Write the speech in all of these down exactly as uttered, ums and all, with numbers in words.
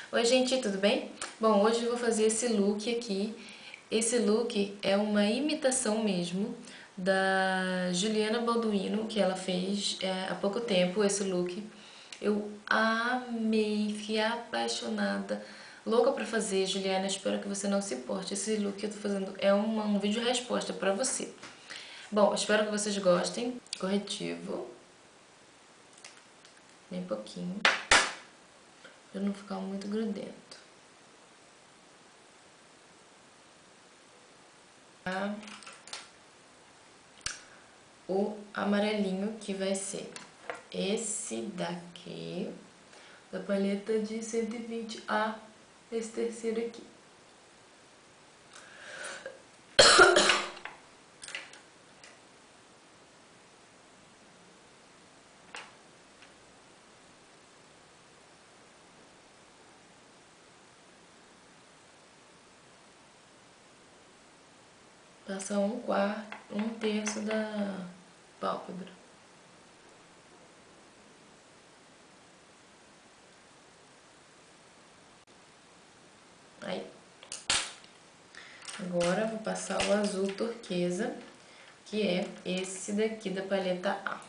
Oi gente, tudo bem? Bom, hoje eu vou fazer esse look aqui. Esse look é uma imitação mesmo da Juliana Balduino, que ela fez é, há pouco tempo esse look. Eu amei, fiquei apaixonada, louca pra fazer. Juliana, espero que você não se importe. Esse look que eu tô fazendo é uma, um vídeo resposta pra você. Bom, espero que vocês gostem. Corretivo, bem pouquinho, pra não ficar muito grudento. O amarelinho, que vai ser esse daqui, da paleta de cento e vinte A, esse terceiro aqui. Passa um quarto, um terço da pálpebra. Aí. Agora eu vou passar o azul turquesa, que é esse daqui da paleta A.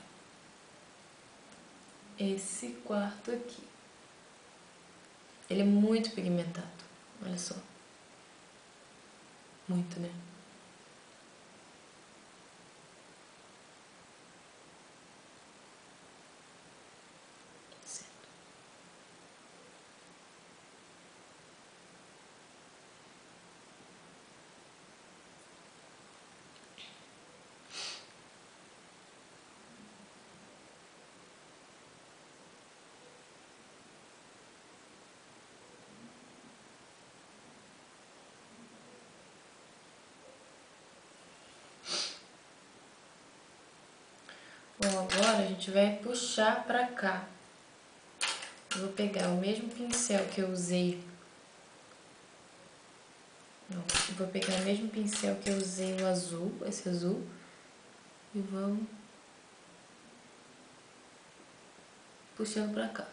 Esse quarto aqui. Ele é muito pigmentado, olha só. Muito, né? Certo. Bom, agora a gente vai puxar pra cá. Eu vou pegar o mesmo pincel que eu usei. Não, eu vou pegar o mesmo pincel que eu usei, o azul, esse azul. E vamos puxando pra cá.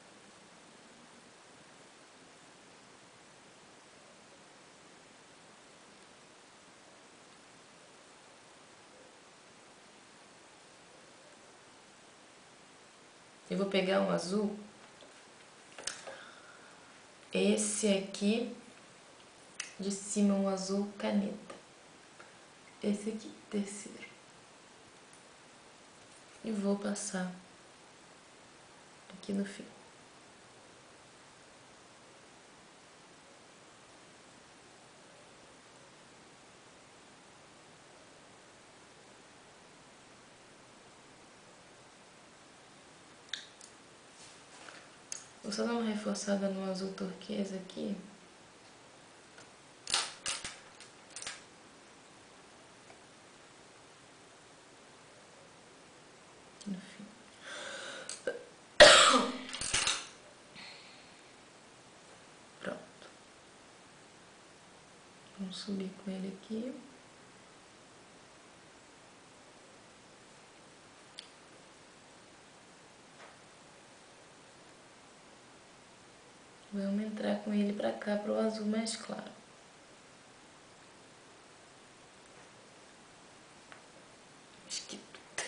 Eu vou pegar um azul. Esse aqui, de cima, um azul caneta. Esse aqui, terceiro. E vou passar aqui no fim. Vou só dar uma reforçada no azul turquesa aqui. No fim. Pronto. Vamos subir com ele aqui. Vamos entrar com ele pra cá, pro azul mais claro. Esquito.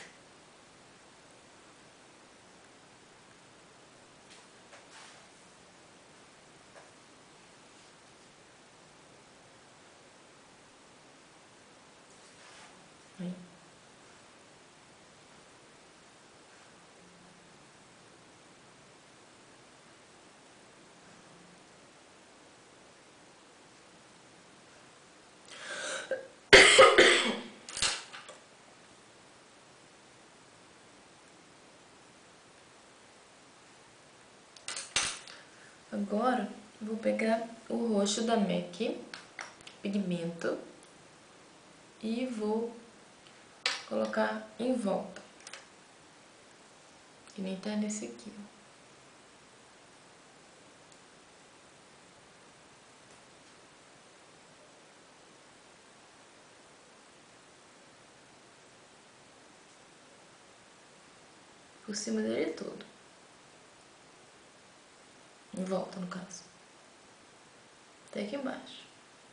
Aí. Agora, vou pegar o roxo da MAC, pigmento, e vou colocar em volta, que nem tá nesse aqui, ó. Por cima dele todo. Em volta, no caso. até aqui embaixo.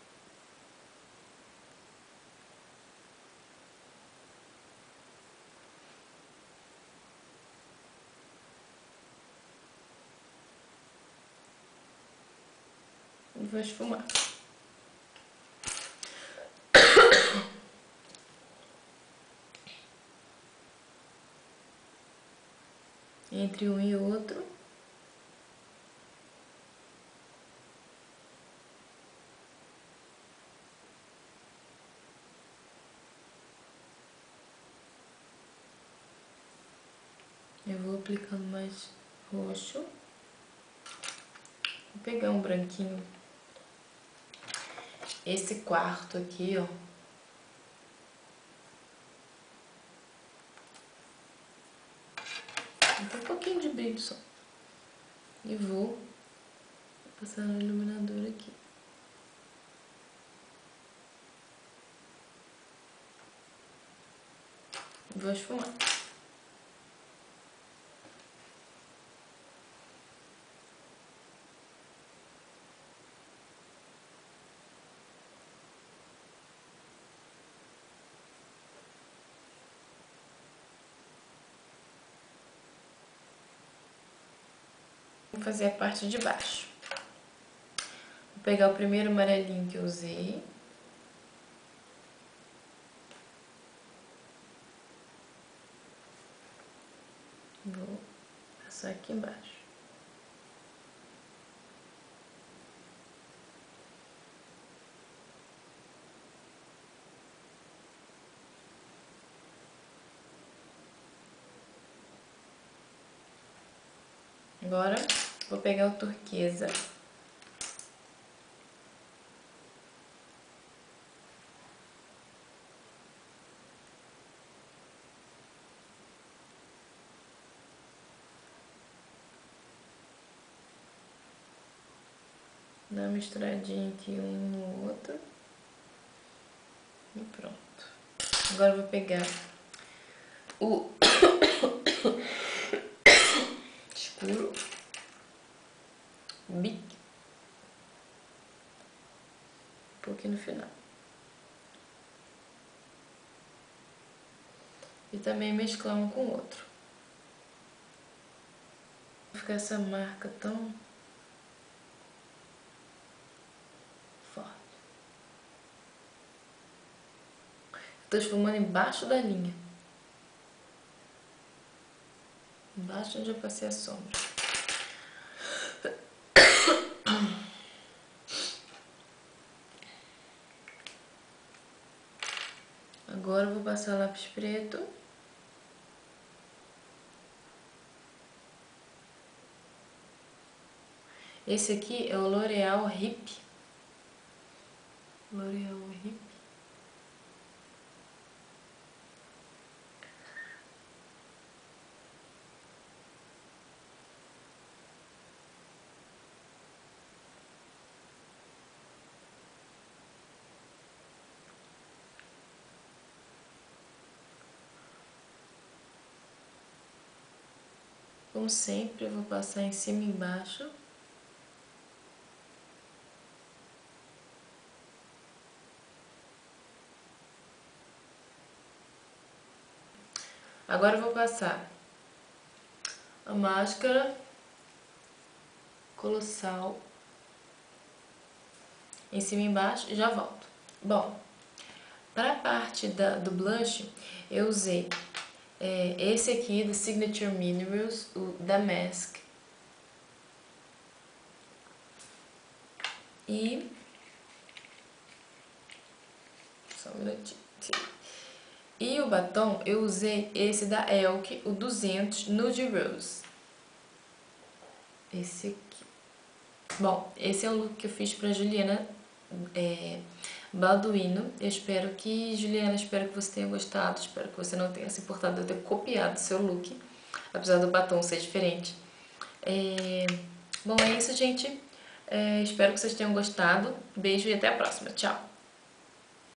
E vou esfumar. Entre um e outro. Eu vou aplicando mais roxo. Vou pegar um branquinho. Esse quarto aqui, ó. Tem um pouquinho de brilho só. E vou passar no iluminador aqui. Vou esfumar. Vou fazer a parte de baixo. Vou pegar o primeiro amarelinho que eu usei. Vou passar aqui embaixo. Agora, vou pegar o turquesa. Dá uma misturadinha aqui um no outro. E pronto. Agora eu vou pegar o escuro. Bic. Um pouquinho no final. E também mesclar um com o outro. Vai ficar essa marca tão forte. Estou esfumando embaixo da linha. Embaixo onde eu passei a sombra. Agora eu vou passar lápis preto. Esse aqui é o L'Oréal Hip. L'Oréal Hip. Como sempre, eu vou passar em cima e embaixo. Agora eu vou passar a máscara colossal em cima e embaixo e já volto. Bom, para a parte da, do blush, eu usei é, esse aqui do Signature Minerals, o Damask. E... só um minutinho. E o batom, eu usei esse da Elke, o duzentos Nude Rose. Esse aqui. Bom, esse é o look que eu fiz pra Juliana é, Balduino. Eu espero que, Juliana, espero que você tenha gostado. Espero que você não tenha se importado de eu ter copiado o seu look, apesar do batom ser diferente. É, bom, é isso, gente. É, espero que vocês tenham gostado. Beijo e até a próxima. Tchau!